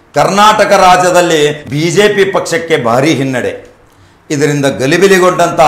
ಕರ್ನಾಟಕ ರಾಜ್ಯದಲ್ಲಿ ಬಿಜೆಪಿ ಪಕ್ಷಕ್ಕೆ ಭಾರಿ ಹಿನ್ನಡೆ. ಇದರಿಂದ ಗಲಿಬಿಲಿಗೊಂಡಂಥ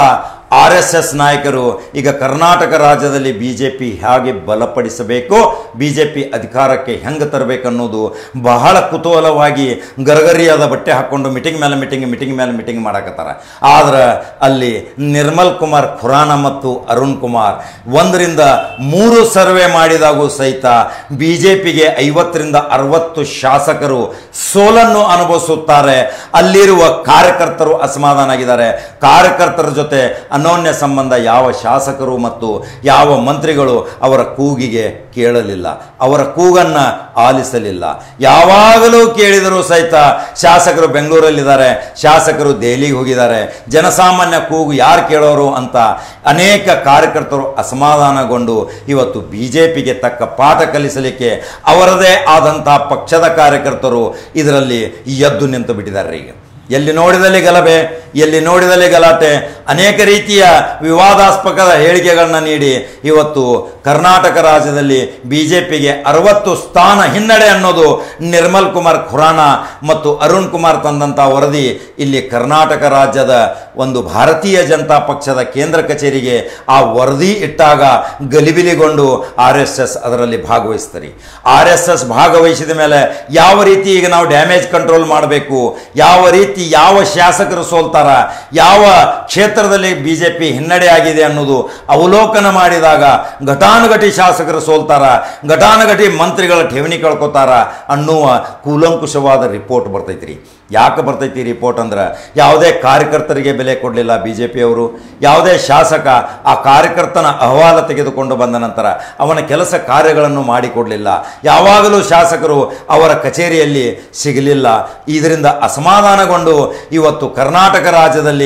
RSS ನಾಯಕರು ಈಗ ಕರ್ನಾಟಕ ರಾಜ್ಯದಲ್ಲಿ ಬಿಜೆಪಿ ಹೇಗೆ ಬಲಪಡಿಸಬೇಕು, ಬಿಜೆಪಿ ಅಧಿಕಾರಕ್ಕೆ ಹೆಂಗೆ ತರಬೇಕನ್ನೋದು ಬಹಳ ಕುತೂಹಲವಾಗಿ ಗರಗರಿಯಾದ ಬಟ್ಟೆ ಹಾಕ್ಕೊಂಡು ಮೀಟಿಂಗ್ ಮೇಲೆ ಮೀಟಿಂಗ್ ಮಾಡಕತ್ತಾರ. ಆದ್ರೆ ಅಲ್ಲಿ ನಿರ್ಮಲ್ ಕುಮಾರ್ ಖುರಾನ ಮತ್ತು ಅರುಣ್ ಕುಮಾರ್ 1ರಿಂದ 3 ಸರ್ವೆ ಮಾಡಿದಾಗೂ ಸಹಿತ ಬಿಜೆಪಿಗೆ 50ರಿಂದ 60 ಶಾಸಕರು ಸೋಲನ್ನು ಅನುಭವಿಸುತ್ತಾರೆ. ಅಲ್ಲಿರುವ ಕಾರ್ಯಕರ್ತರು ಅಸಮಾಧಾನಾಗಿದ್ದಾರೆ. ಕಾರ್ಯಕರ್ತರ ಜೊತೆ ಅನೋನ್ಯ ಸಂಬಂಧ ಯಾವ ಶಾಸಕರು ಮತ್ತು ಯಾವ ಮಂತ್ರಿಗಳು ಅವರ ಕೂಗಿಗೆ ಕೇಳಲಿಲ್ಲ, ಅವರ ಕೂಗನ್ನು ಆಲಿಸಲಿಲ್ಲ. ಯಾವಾಗಲೂ ಕೇಳಿದರೂ ಸಹಿತ ಶಾಸಕರು ಬೆಂಗಳೂರಲ್ಲಿದ್ದಾರೆ, ಶಾಸಕರು ದೆಹಲಿಗೆ ಹೋಗಿದ್ದಾರೆ, ಜನಸಾಮಾನ್ಯ ಕೂಗು ಯಾರು ಕೇಳೋರು ಅಂತ ಅನೇಕ ಕಾರ್ಯಕರ್ತರು ಅಸಮಾಧಾನಗೊಂಡು ಇವತ್ತು ಬಿಜೆಪಿಗೆ ತಕ್ಕ ಪಾಠ ಕಲಿಸಲಿಕ್ಕೆ ಅವರದೇ ಆದಂಥ ಪಕ್ಷದ ಕಾರ್ಯಕರ್ತರು ಇದರಲ್ಲಿ ಎದ್ದು ನಿಂತು ಬಿಟ್ಟಿದ್ದಾರೆ. ಈಗ ಎಲ್ಲಿ ನೋಡಿದಲ್ಲಿ ಗಲಭೆ, ಎಲ್ಲಿ ನೋಡಿದಲ್ಲಿ ಗಲಾಟೆ, ಅನೇಕ ರೀತಿಯ ವಿವಾದಾಸ್ಪದ ಹೇಳಿಕೆಗಳನ್ನ ನೀಡಿ ಇವತ್ತು ಕರ್ನಾಟಕ ರಾಜ್ಯದಲ್ಲಿ ಬಿಜೆಪಿಗೆ 60 ಸ್ಥಾನ ಹಿನ್ನಡೆ ಅನ್ನೋದು ನಿರ್ಮಲ್ ಕುಮಾರ್ ಖುರಾನ ಮತ್ತು ಅರುಣ್ ಕುಮಾರ್ ತಂದಂಥ ವರದಿ. ಇಲ್ಲಿ ಕರ್ನಾಟಕ ರಾಜ್ಯದ ಒಂದು ಭಾರತೀಯ ಜನತಾ ಪಕ್ಷದ ಕೇಂದ್ರ ಕಚೇರಿಗೆ ಆ ವರದಿ ಇಟ್ಟಾಗ ಗಲಿಬಿಲಿಗೊಂಡು RSS ಅದರಲ್ಲಿ ಭಾಗವಹಿಸ್ತಾರೆ. RSS ಭಾಗವಹಿಸಿದ ಮೇಲೆ ಯಾವ ರೀತಿ ಈಗ ನಾವು ಡ್ಯಾಮೇಜ್ ಕಂಟ್ರೋಲ್ ಮಾಡಬೇಕು, ಯಾವ ರೀತಿ ಯಾವ ಶಾಸಕರು ಸೋಲ್ತಾರ, ಯಾವ ಕ್ಷೇತ್ರದಲ್ಲಿ ಬಿಜೆಪಿ ಹಿನ್ನಡೆ ಆಗಿದೆ ಅನ್ನೋದು ಅವಲೋಕನ ಮಾಡಿದಾಗ ಘಟಾನುಘಟಿ ಶಾಸಕರು ಸೋಲ್ತಾರ, ಘಟಾನುಘಟಿ ಮಂತ್ರಿಗಳ ಠೇವಣಿ ಕಳ್ಕೊತಾರ ಅನ್ನುವ ಕೂಲಂಕುಷವಾದ ರಿಪೋರ್ಟ್ ಬರ್ತೈತ್ರಿ. ಯಾಕೆ ಬರ್ತೈತಿ ರಿಪೋರ್ಟ್ ಅಂದ್ರೆ, ಯಾವುದೇ ಕಾರ್ಯಕರ್ತರಿಗೆ ಬೆಲೆ ಕೊಡಲಿಲ್ಲ ಬಿಜೆಪಿಯವರು, ಯಾವುದೇ ಶಾಸಕ ಆ ಕಾರ್ಯಕರ್ತನ ಅಹವಾಲ ತೆಗೆದುಕೊಂಡು ಬಂದ ನಂತರ ಅವನ ಕೆಲಸ ಕಾರ್ಯಗಳನ್ನು ಮಾಡಿಕೊಡಲಿಲ್ಲ, ಯಾವಾಗಲೂ ಶಾಸಕರು ಅವರ ಕಚೇರಿಯಲ್ಲಿ ಸಿಗಲಿಲ್ಲ. ಇದರಿಂದ ಅಸಮಾಧಾನಗೊಂಡು ಇವತ್ತು ಕರ್ನಾಟಕ ರಾಜ್ಯದಲ್ಲಿ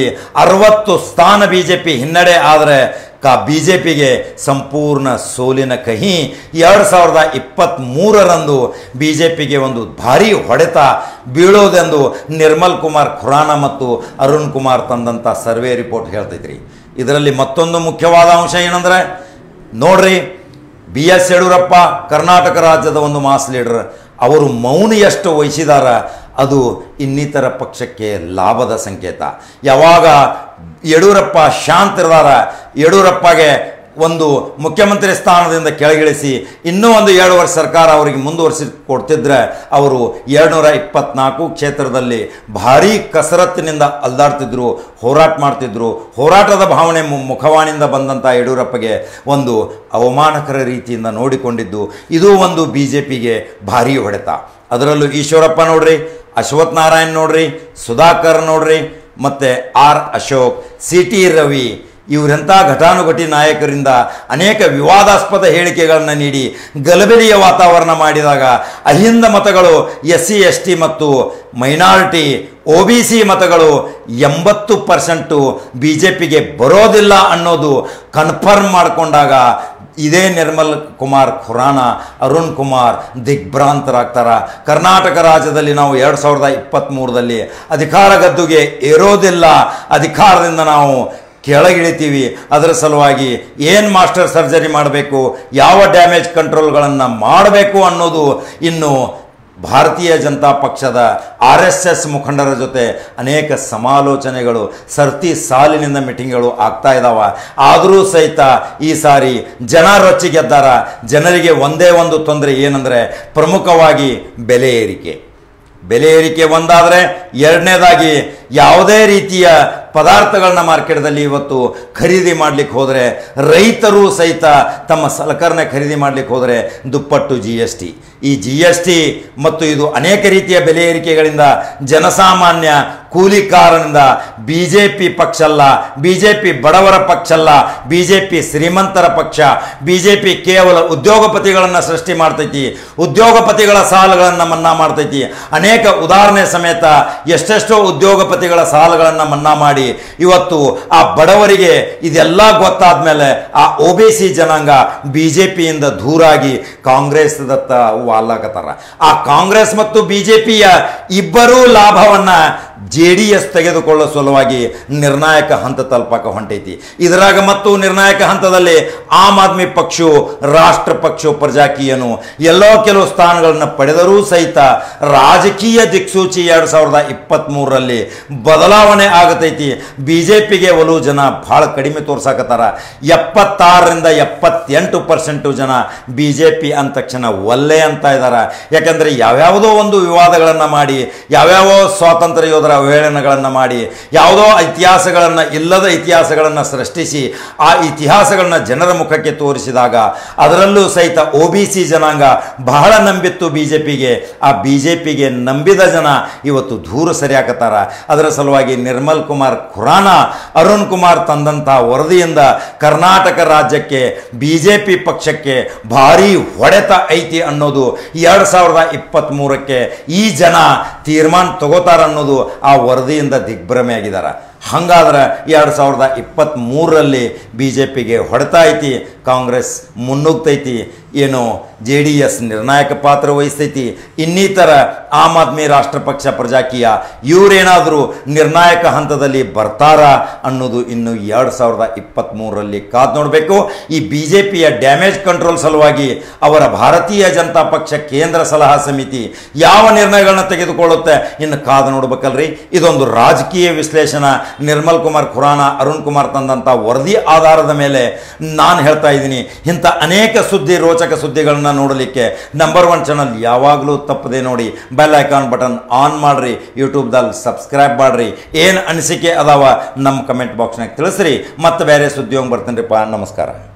60 ಸ್ಥಾನ ಬಿಜೆಪಿ ಹಿನ್ನಡೆ ಆದರೆ ಬಿಜೆಪಿಗೆ ಸಂಪೂರ್ಣ ಸೋಲಿನ ಕಹಿ. 2023ರಂದು ಬಿಜೆಪಿಗೆ ಒಂದು ಭಾರಿ ಹೊಡೆತ ಬೀಳೋದೆಂದು ನಿರ್ಮಲ್ ಕುಮಾರ್ ಖುರಾನ ಮತ್ತು ಅರುಣ್ ಕುಮಾರ್ ತಂದಂಥ ಸರ್ವೆ ರಿಪೋರ್ಟ್ ಹೇಳ್ತೈತ್ರಿ. ಇದರಲ್ಲಿ ಮತ್ತೊಂದು ಮುಖ್ಯವಾದ ಅಂಶ ಏನಂದ್ರೆ, ನೋಡ್ರಿ, BS ಯಡಿಯೂರಪ್ಪ ಕರ್ನಾಟಕ ರಾಜ್ಯದ ಒಂದು ಮಾಸ್ ಲೀಡರ್, ಅವರು ಮೌನ ಎಷ್ಟು ವಹಿಸಿದಾರ ಅದು ಇನ್ನಿತರ ಪಕ್ಷಕ್ಕೆ ಲಾಭದ ಸಂಕೇತ. ಯಾವಾಗ ಯಡಿಯೂರಪ್ಪ ಶಾಂತಿರದಾರ, ಯಡಿಯೂರಪ್ಪಗೆ ಒಂದು ಮುಖ್ಯಮಂತ್ರಿ ಸ್ಥಾನದಿಂದ ಕೆಳಗಿಳಿಸಿ ಇನ್ನೂ ಒಂದು 7 ವರ್ಷ ಸರ್ಕಾರ ಅವರಿಗೆ ಮುಂದುವರಿಸಿ ಕೊಡ್ತಿದ್ರೆ ಅವರು 224 ಕ್ಷೇತ್ರದಲ್ಲಿ ಭಾರೀ ಕಸರತ್ತಿನಿಂದ ಅಲ್ದಾಡ್ತಿದ್ರು, ಹೋರಾಟ ಮಾಡ್ತಿದ್ರು. ಹೋರಾಟದ ಭಾವನೆ ಮುಖವಾಣಿಯಿಂದ ಬಂದಂಥ ಯಡಿಯೂರಪ್ಪಗೆ ಒಂದು ಅವಮಾನಕರ ರೀತಿಯಿಂದ ನೋಡಿಕೊಂಡಿದ್ದು ಇದು ಒಂದು ಬಿಜೆಪಿಗೆ ಭಾರೀ ಹೊಡೆತ. ಅದರಲ್ಲೂ ಈಶ್ವರಪ್ಪ ನೋಡ್ರಿ, ಅಶ್ವಥ್ ನಾರಾಯಣ್ ನೋಡ್ರಿ, ಸುಧಾಕರ್ ನೋಡ್ರಿ, ಮತ್ತು R ಅಶೋಕ್, CT ರವಿ, ಇವರೆಂಥ ಘಟಾನುಘಟಿ ನಾಯಕರಿಂದ ಅನೇಕ ವಿವಾದಾಸ್ಪದ ಹೇಳಿಕೆಗಳನ್ನು ನೀಡಿ ಗಲಭೆಯ ವಾತಾವರಣ ಮಾಡಿದಾಗ ಅಹಿಂದ ಮತಗಳು, SC ST ಮತ್ತು ಮೈನಾರಿಟಿ OBC ಮತಗಳು 80% ಬಿಜೆಪಿಗೆ ಬರೋದಿಲ್ಲ ಅನ್ನೋದು ಕನ್ಫರ್ಮ್ ಮಾಡಿಕೊಂಡಾಗ ಇದೇ ನಿರ್ಮಲ್ ಕುಮಾರ್ ಖುರಾನ, ಅರುಣ್ ಕುಮಾರ್ ದಿಗ್ಭ್ರಾಂತರಾಗ್ತಾರ. ಕರ್ನಾಟಕ ರಾಜ್ಯದಲ್ಲಿ ನಾವು 2023ರಲ್ಲಿ ಅಧಿಕಾರ ಗದ್ದುಗೆ ಏರೋದಿಲ್ಲ, ಅಧಿಕಾರದಿಂದ ನಾವು ಕೆಳಗಿಳಿತೀವಿ. ಅದರ ಸಲುವಾಗಿ ಏನು ಮಾಸ್ಟರ್ ಸರ್ಜರಿ ಮಾಡಬೇಕು, ಯಾವ ಡ್ಯಾಮೇಜ್ ಕಂಟ್ರೋಲ್ಗಳನ್ನು ಮಾಡಬೇಕು ಅನ್ನೋದು ಇನ್ನು ಭಾರತೀಯ ಜನತಾ ಪಕ್ಷದ RSS ಮುಖಂಡರ ಜೊತೆ ಅನೇಕ ಸಮಾಲೋಚನೆಗಳು ಸರ್ತಿ ಸಾಲಿನಿಂದ ಮೀಟಿಂಗ್ಗಳು ಆಗ್ತಾ ಇದ್ದಾವೆ. ಆದರೂ ಸಹಿತ ಈ ಸಾರಿ ಜನ ರೊಚ್ಚಿಗೆದ್ದಾರ. ಜನರಿಗೆ ಒಂದೇ ಒಂದು ತೊಂದರೆ ಏನಂದರೆ, ಪ್ರಮುಖವಾಗಿ ಬೆಲೆ ಏರಿಕೆ ಒಂದಾದರೆ, ಎರಡನೇದಾಗಿ ಯಾವುದೇ ರೀತಿಯ ಪದಾರ್ಥಗಳನ್ನ ಮಾರ್ಕೆಟ್ದಲ್ಲಿ ಇವತ್ತು ಖರೀದಿ ಮಾಡಲಿಕ್ಕೆ ಹೋದರೆ, ರೈತರು ಸಹಿತ ತಮ್ಮ ಸಲಕರಣೆ ಖರೀದಿ ಮಾಡಲಿಕ್ಕೆ ಹೋದರೆ ದುಪ್ಪಟ್ಟು GST. ಈ GST ಮತ್ತು ಇದು ಅನೇಕ ರೀತಿಯ ಬೆಲೆ ಏರಿಕೆಗಳಿಂದ ಜನಸಾಮಾನ್ಯ ಕೂಲಿಕಾರನಿಂದ ಬಿಜೆಪಿ ಪಕ್ಷ ಅಲ್ಲ, ಬಿಜೆಪಿ ಬಡವರ ಪಕ್ಷ ಅಲ್ಲ, ಬಿಜೆಪಿ ಶ್ರೀಮಂತರ ಪಕ್ಷ. ಬಿಜೆಪಿ ಕೇವಲ ಉದ್ಯೋಗಪತಿಗಳನ್ನು ಸೃಷ್ಟಿ ಮಾಡ್ತೈತಿ, ಉದ್ಯೋಗಪತಿಗಳ ಸಾಲಗಳನ್ನು ಮನ್ನಾ ಮಾಡ್ತೈತಿ. ಅನೇಕ ಉದಾಹರಣೆ ಸಮೇತ ಎಷ್ಟೆಷ್ಟೋ ಉದ್ಯೋಗಪತಿಗಳ ಸಾಲಗಳನ್ನು ಮನ್ನಾ ಮಾಡಿ ಇವತ್ತು ಆ ಬಡವರಿಗೆ ಇದೆಲ್ಲ ಗೊತ್ತಾದ ಮೇಲೆ ಆ OBC ಜನಾಂಗ ಬಿಜೆಪಿಯಿಂದ ದೂರಾಗಿ ಕಾಂಗ್ರೆಸ್ ದತ್ತ ವಾಲಾಕತ್ತಾರ. ಆ ಕಾಂಗ್ರೆಸ್ ಮತ್ತು ಬಿಜೆಪಿಯ ಇಬ್ಬರೂ ಲಾಭವನ್ನ JDS ತೆಗೆದುಕೊಳ್ಳೋ ಸಲುವಾಗಿ ನಿರ್ಣಾಯಕ ಹಂತ ತಲುಪಕ್ಕೆ ಹೊಂಟೈತಿ. ಇದರಾಗ ಮತ್ತು ನಿರ್ಣಾಯಕ ಹಂತದಲ್ಲಿ ಆಮ್ ಆದ್ಮಿ ಪಕ್ಷವು ರಾಷ್ಟ್ರ ಪಕ್ಷವು ಪ್ರಜಾಕೀಯನು ಎಲ್ಲೋ ಕೆಲವು ಸ್ಥಾನಗಳನ್ನು ಪಡೆದರೂ ಸಹಿತ ರಾಜಕೀಯ ದಿಕ್ಸೂಚಿ 2023ರಲ್ಲಿ ಬದಲಾವಣೆ ಆಗತೈತಿ. BJPಗೆ ಒಲವು ಜನ ಭಾಳ ಕಡಿಮೆ ತೋರ್ಸಾಕತ್ತಾರ. 76ರಿಂದ 78% ಜನ BJP ಅಂದ ತಕ್ಷಣ ಒಲ್ಲೆ ಅಂತ ಇದ್ದಾರೆ. ಯಾಕಂದರೆ ಯಾವ್ಯಾವುದೋ ಒಂದು ವಿವಾದಗಳನ್ನು ಮಾಡಿ, ಯಾವ್ಯಾವ ಸ್ವಾತಂತ್ರ್ಯ ಯೋಧರ ಅವಹೇಳನಗಳನ್ನು ಮಾಡಿ, ಯಾವುದೋ ಇಲ್ಲದ ಇತಿಹಾಸಗಳನ್ನು ಸೃಷ್ಟಿಸಿ ಆ ಇತಿಹಾಸಗಳನ್ನ ಜನರ ಮುಖಕ್ಕೆ ತೋರಿಸಿದಾಗ ಅದರಲ್ಲೂ ಸಹಿತ OBC ಜನಾಂಗ ಬಹಳ ನಂಬಿತ್ತು BJPಗೆ. ಆ BJPಗೆ ನಂಬಿದ ಜನ ಇವತ್ತು ದೂರ ಸರಿಯಾಕತ್ತಾರ. ಅದರ ಸಲುವಾಗಿ ನಿರ್ಮಲ್ ಕುಮಾರ್ ಖುರಾನ, ಅರುಣ್ ಕುಮಾರ್ ತಂದಂಥ ವರದಿಯಿಂದ ಕರ್ನಾಟಕ ರಾಜ್ಯಕ್ಕೆ BJP ಪಕ್ಷಕ್ಕೆ ಭಾರಿ ಹೊಡೆತ ಐತಿ ಅನ್ನೋದು 2023ಕ್ಕೆ ಈ ಜನ ತೀರ್ಮಾನ ತಗೋತಾರ ಅನ್ನೋದು ಆ ವರದಿಯಿಂದ ದಿಗ್ಭ್ರಮೆ ಆಗಿದ್ದಾರೆ. ಹಾಗಾದ್ರೆ 2023ರಲ್ಲಿ BJPಗೆ ಹೊಡೆತ ಐತಿ, ಕಾಂಗ್ರೆಸ್ ಮುನ್ನುಗ್ತೈತಿ, ಏನು JDS ನಿರ್ಣಾಯಕ ಪಾತ್ರ ವಹಿಸ್ತೈತಿ, ಇನ್ನಿತರ ಆಮ್ ಆದ್ಮಿ ರಾಷ್ಟ್ರ ಪಕ್ಷ ಪ್ರಜಾಕೀಯ ಇವರೇನಾದರೂ ನಿರ್ಣಾಯಕ ಹಂತದಲ್ಲಿ ಬರ್ತಾರ ಅನ್ನೋದು ಇನ್ನು 2023ರಲ್ಲಿ ಕಾದು ನೋಡಬೇಕು. ಈ BJPಯ ಡ್ಯಾಮೇಜ್ ಕಂಟ್ರೋಲ್ ಸಲುವಾಗಿ ಅವರ ಭಾರತೀಯ ಜನತಾ ಪಕ್ಷ ಕೇಂದ್ರ ಸಲಹಾ ಸಮಿತಿ ಯಾವ ನಿರ್ಣಯಗಳನ್ನ ತೆಗೆದುಕೊಳ್ಳುತ್ತೆ ಇನ್ನು ಕಾದು ನೋಡ್ಬೇಕಲ್ರಿ. ಇದೊಂದು ರಾಜಕೀಯ ವಿಶ್ಲೇಷಣೆ. ನಿರ್ಮಲ್ ಕುಮಾರ್ ಖುರಾನ, ಅರುಣ್ ಕುಮಾರ್ ತಂದಂಥ ವರದಿ ಆಧಾರದ ಮೇಲೆ ನಾನು ಹೇಳ್ತಾ ಇದ್ದೀನಿ. ಇಂಥ ಅನೇಕ ರೋಚಕ ಸುದ್ದಿಗಳನ್ನ ನೋಡಲಿಕ್ಕೆ ನಂಬರ್ 1 ಚಾನಲ್ ಯಾವಾಗಲೂ ತಪ್ಪದೆ ನೋಡಿ. ಬೆಲ್ ಐಕಾನ್ ಬಟನ್ ಆನ್ ಮಾಡ್ರಿ, ಯೂಟ್ಯೂಬ್ದಲ್ಲಿ ಸಬ್ಸ್ಕ್ರೈಬ್ ಮಾಡ್ರಿ. ಏನು ಅನಿಸಿಕೆ ಅದಾವ ನಮ್ಮ ಕಮೆಂಟ್ ಬಾಕ್ಸ್ನಾಗ ತಿಳಿಸ್ರಿ. ಮತ್ತೆ ಬೇರೆ ಸುದ್ದಿ ಹೋಗಿ ಬರ್ತೀನಿ ರೀ. ನಮಸ್ಕಾರ.